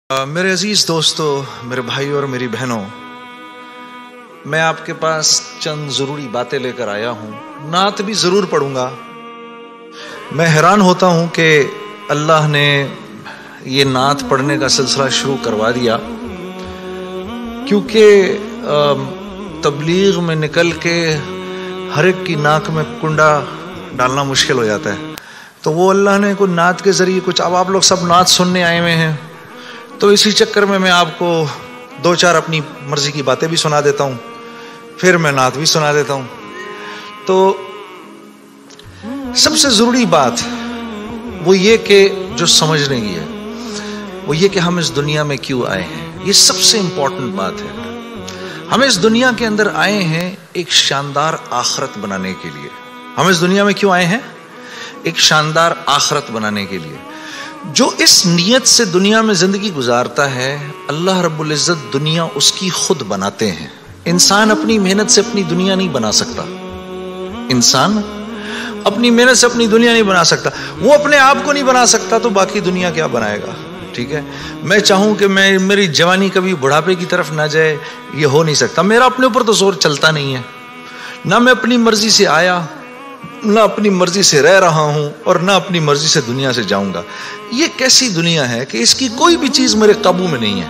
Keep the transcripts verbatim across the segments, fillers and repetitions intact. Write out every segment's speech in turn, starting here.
میرے عزیز دوستو، میرے بھائی اور میری بہنوں، میں آپ کے پاس چند ضروری باتیں لے کر آیا ہوں۔ نعت بھی ضرور پڑھوں گا۔ میں حیران ہوتا ہوں کہ اللہ نے یہ نعت پڑھنے کا سلسلہ شروع کروا دیا، کیونکہ تبلیغ میں نکل کے ہر ایک کی ناک میں کنڈا ڈالنا مشکل ہو جاتا ہے، تو وہ اللہ نے کوئی نعت کے ذریعے کچھ، اب آپ لوگ سب نعت سننے آئے ہوئے ہیں، تو اسی چکر میں میں آپ کو دو چار اپنی مرضی کی باتیں بھی سنا دیتا ہوں، پھر میں نعت بھی سنا دیتا ہوں۔ تو سب سے ضروری بات وہ یہ کہ جو سمجھنے کی ہے وہ یہ کہ ہم اس دنیا میں کیوں آئے ہیں۔ یہ سب سے امپورٹنٹ بات ہے۔ ہم اس دنیا کے اندر آئے ہیں ایک شاندار آخرت بنانے کے لیے۔ ہم اس دنیا میں کیوں آئے ہیں؟ ایک شاندار آخرت بنانے کے لیے۔ جو اس نیت سے دنیا میں زندگی گزارتا ہے، اللہ رب العزت دنیا اس کی خود بناتے ہیں۔ انسان اپنی محنت سے اپنی دنیا نہیں بنا سکتا۔ انسان اپنی محنت سے اپنی دنیا نہیں بنا سکتا۔ وہ اپنے آپ کو نہیں بنا سکتا تو باقی دنیا کیا بنائے گا؟ ٹھیک ہے، میں چاہوں کہ میں میری جوانی کبھی بڑھاپے کی طرف نہ جائے، یہ ہو نہیں سکتا۔ میرا اپنے اوپر تو زور چلتا نہیں ہے، نہ میں اپنی مرضی سے آیا، نہ اپنی مرضی سے رہ رہا ہوں، اور نہ اپنی مرضی سے دنیا سے جاؤں گا۔ یہ کیسی دنیا ہے کہ اس کی کوئی بھی چیز میرے قابو میں نہیں ہے۔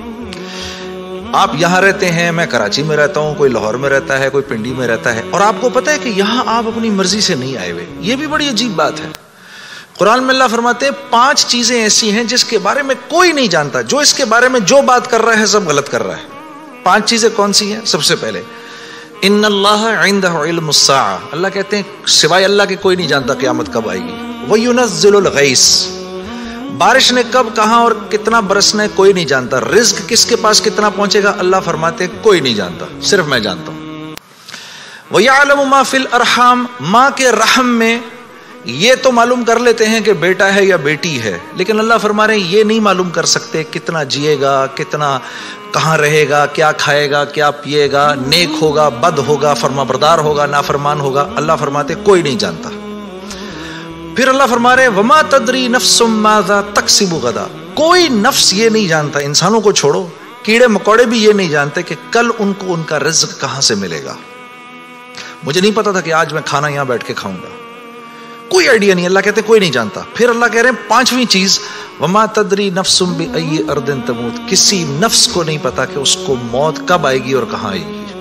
آپ یہاں رہتے ہیں، میں کراچی میں رہتا ہوں، کوئی لاہور میں رہتا ہے، کوئی پنڈی میں رہتا ہے، اور آپ کو پتہ ہے کہ یہاں آپ اپنی مرضی سے نہیں آئے ہوئے۔ یہ بھی بڑی عجیب بات ہے۔ قرآن میں اللہ فرماتے ہیں پانچ چیزیں ایسی ہیں جس کے بارے میں کوئی نہیں جانتا، جو اس کے بارے میں جو بات کر رہا ہے سب غلط کر رہا ہے۔ پانچ چیزیں کون سی ہیں؟ سب سے پہلے ان اللہ عندہ علم الساعہ، اللہ کہتے ہیں سوائے اللہ کے کوئی نہیں جانتا قیامت کب آئے گی۔ وَيُنَزِّلُ الْغَيْثَ، بارش نے کب کہاں اور کتنا برسنا ہے کوئی نہیں جانتا۔ رزق کس کے پاس کتنا پہنچے گا اللہ فرماتے ہیں کوئی نہیں جانتا، صرف میں جانتا ہوں۔ وَيَعْلَمُ مَا فِي الْأَرْحَامِ، ماں کے رحم میں یہ تو معلوم کر لیتے ہیں کہ بیٹا ہے یا بیٹی ہے، لیکن اللہ فرما رہے ہیں یہ نہیں معلوم کر سکتے کتنا جیے گا، کتنا کہاں رہے گا، کیا کھائے گا، کیا پیے گا، نیک ہوگا، بد ہوگا، فرما بردار ہوگا، نافرمان ہوگا۔ اللہ فرماتے کوئی نہیں جانتا۔ پھر اللہ فرما رہے وما تدری نفس ماذا تکسب غدا، کوئی نفس یہ نہیں جانتا، انسانوں کو چھوڑو، کیڑے مکوڑے بھی یہ نہیں جانتے کہ کل ان کو ان کا رزق کہاں سے ملے گا۔ مجھے نہیں پتا تھا کہ آج میں کھانا یہاں بیٹھ کے کھاؤں گا، کوئی آئیڈیا نہیں۔ اللہ کہتے کوئی نہیں جانتا۔ پھر اللہ کہہ رہے ہیں پانچویں چیز وما تدری نفس بأی ارض تموت، کسی نفس کو نہیں پتا کہ اس کو موت کب آئے گی اور کہاں آئے گی۔